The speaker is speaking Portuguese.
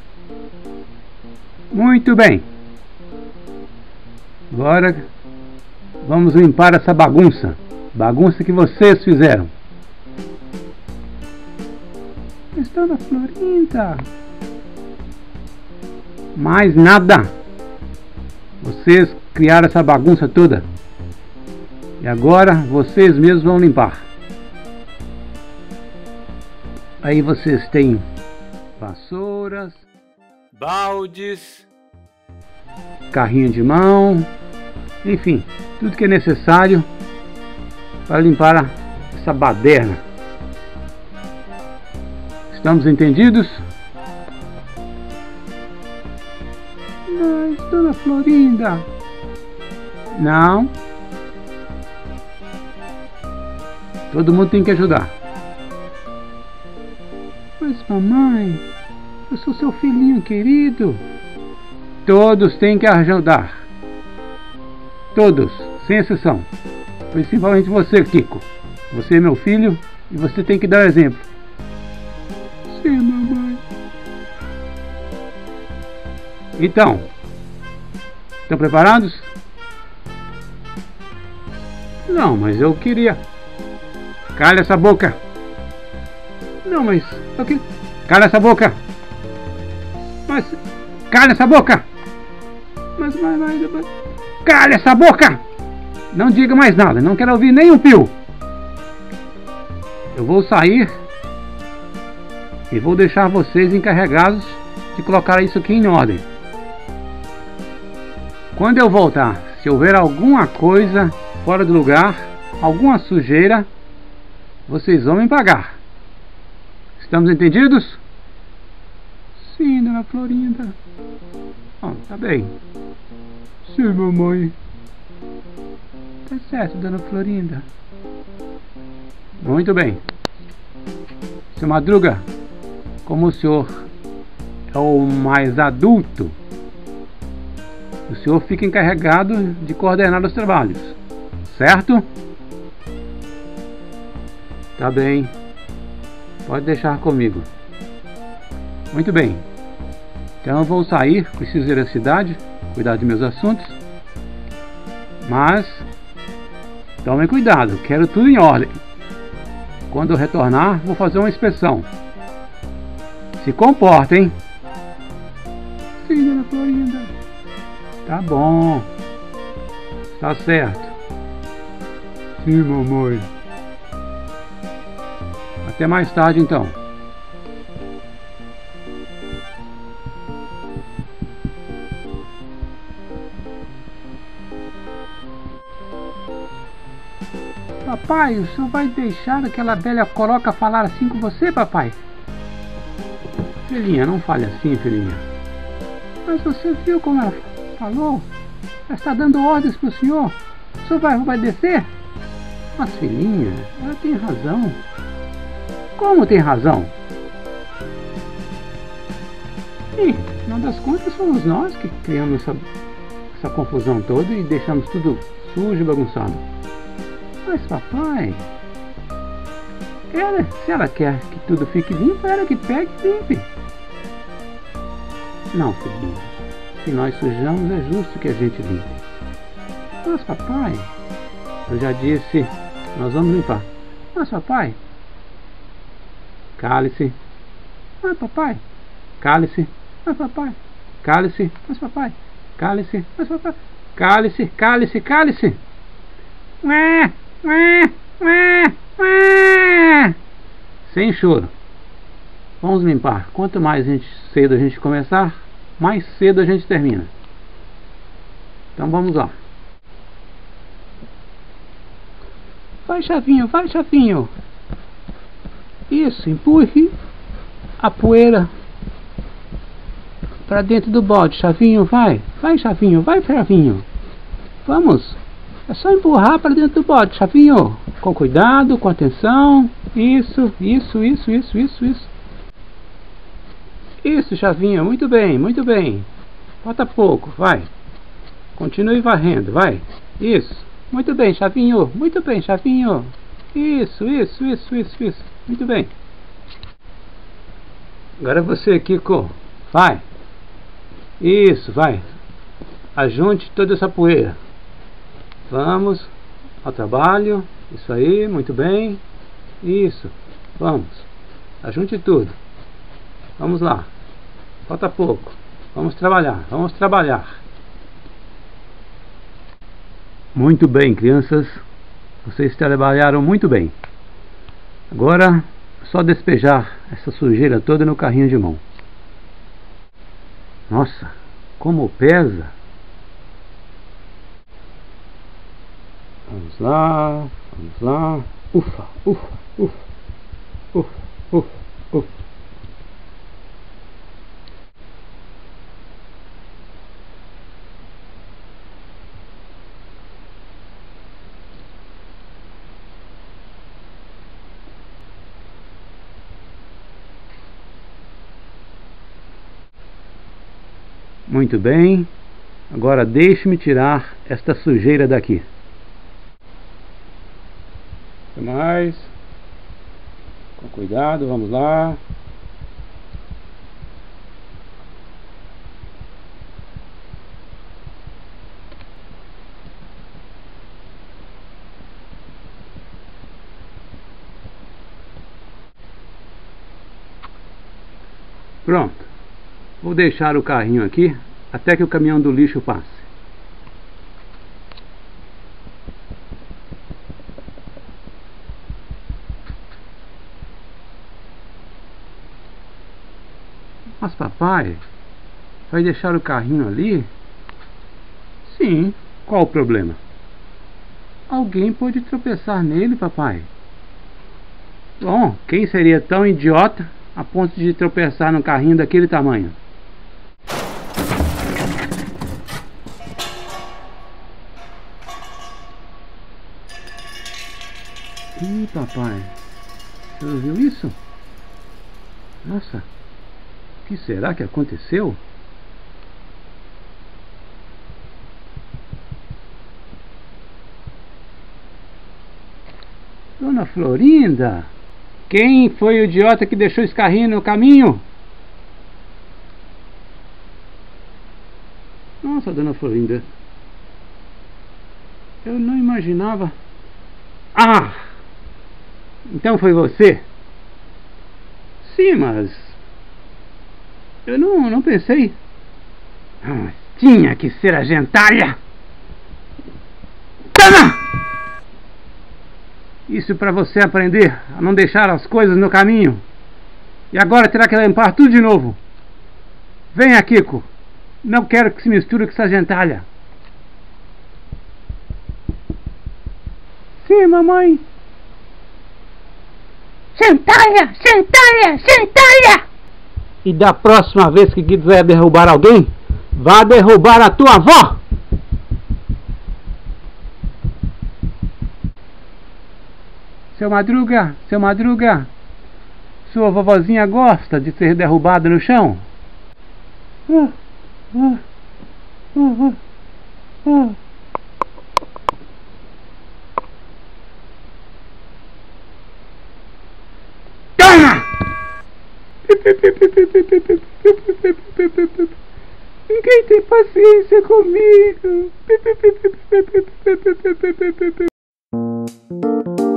Muito bem. Agora vamos limpar essa bagunça. Bagunça que vocês fizeram. Dona Florinda. Mais nada. Vocês criaram essa bagunça toda. E agora vocês mesmos vão limpar. Aí vocês têm vassouras, baldes, carrinho de mão, enfim, tudo que é necessário para limpar essa baderna. Estamos entendidos? Mas, Dona Florinda. Não. Todo mundo tem que ajudar. Mas, mamãe, eu sou seu filhinho querido. Todos têm que ajudar. Todos, sem exceção. Principalmente você, Kiko. Você é meu filho e você tem que dar exemplo. Sim, mamãe. Então, estão preparados? Não, mas eu queria. Cala essa boca. Não, mas eu queria. Cala essa boca. Mas cala essa boca. Mas cala essa boca. Não diga mais nada. Não quero ouvir nem um pio. Eu vou sair e vou deixar vocês encarregados de colocar isso aqui em ordem. Quando eu voltar, se houver alguma coisa fora do lugar, alguma sujeira, vocês vão me pagar. Estamos entendidos? Sim, Dona Florinda. Oh, tá bem. Sim, mamãe. Tá certo, Dona Florinda. Muito bem. Seu Madruga, como o senhor é o mais adulto, o senhor fica encarregado de coordenar os trabalhos, certo? Tá bem. Pode deixar comigo. Muito bem. Então eu vou sair, preciso ir à cidade, cuidar de meus assuntos. Mas tomem cuidado, quero tudo em ordem. Quando eu retornar, vou fazer uma inspeção. Se comportem. Sim, Dona Florinda. Tá bom. Tá certo. Sim, mamãe. Até mais tarde, então. Papai, o senhor vai deixar aquela velha coroca falar assim com você, papai? Filhinha, não fale assim, filhinha. Mas você viu como ela falou? Ela está dando ordens para o senhor. O senhor vai obedecer? Mas, filhinha, ela tem razão. Como tem razão? Sim, no final das contas somos nós que criamos essa confusão toda e deixamos tudo sujo e bagunçado. Mas papai, se ela quer que tudo fique limpo, ela que pegue e limpe. Não, filhinho, se nós sujamos é justo que a gente limpe. Mas papai, eu já disse, nós vamos limpar. Mas papai, cale-se. Mas papai, cale-se. Mas papai, cale-se. Mas papai, cale-se. Mas papai, cale-se, cale-se, cale-se. Ué. Sem choro. Vamos limpar. Quanto mais cedo a gente começar, mais cedo a gente termina. Então vamos lá. Vai, Chavinho, vai, Chavinho. Isso, empurre a poeira para dentro do balde, Chavinho, vai. Vai, Chavinho, vai, Chavinho. Vamos. É só empurrar para dentro do balde, Chavinho. Com cuidado, com atenção. Isso. Isso, Chavinho. Muito bem, muito bem. Falta pouco, vai. Continue varrendo, vai. Isso. Muito bem, Chavinho. Muito bem, Chavinho. Isso. Muito bem. Agora você, Kiko. Vai. Isso, vai. Ajunte toda essa poeira. Vamos ao trabalho. Isso aí, muito bem. Isso. Vamos. Ajunte tudo. Vamos lá. Falta pouco. Vamos trabalhar. Vamos trabalhar. Muito bem, crianças. Vocês trabalharam muito bem. Agora, só despejar essa sujeira toda no carrinho de mão. Nossa, como pesa! Vamos lá, vamos lá. Ufa, ufa, ufa, ufa, ufa, ufa. Muito bem. Agora deixe-me tirar esta sujeira daqui. Mais. Com cuidado, vamos lá. Pronto. Vou deixar o carrinho aqui até que o caminhão do lixo passe. Mas papai, vai deixar o carrinho ali? Sim, qual o problema? Alguém pode tropeçar nele, papai. Bom, quem seria tão idiota a ponto de tropeçar num carrinho daquele tamanho? Ih, papai, você ouviu isso? Nossa, o que será que aconteceu? Dona Florinda, quem foi o idiota que deixou esse carrinho no caminho? Nossa, Dona Florinda, eu não imaginava. Ah! Então foi você? Sim, mas eu não pensei. Tinha que ser a gentalha. Toma! Isso para você aprender a não deixar as coisas no caminho. E agora terá que limpar tudo de novo. Venha, Kiko. Não quero que se misture com essa gentalha. Sim, mamãe. Gentalha, gentalha, gentalha! E da próxima vez que quiser derrubar alguém, vá derrubar a tua avó! Seu Madruga, sua vovozinha gosta de ser derrubada no chão? Toma! Ninguém tem paciência comigo.